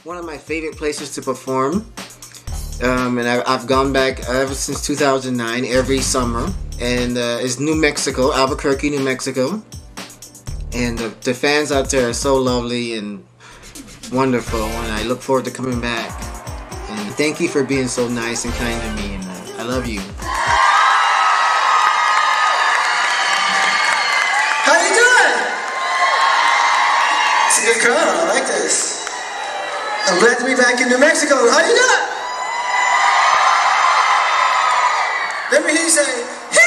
One of my favorite places to perform, and I've gone back ever since 2009 every summer, and is New Mexico, Albuquerque, New Mexico. And the fans out there are so lovely and wonderful, and I look forward to coming back. And thank you for being so nice and kind to me, and I love you. How you doing? It's a good crowd. I like this. I'm glad to be back in New Mexico. How you doing? Let me hear you say,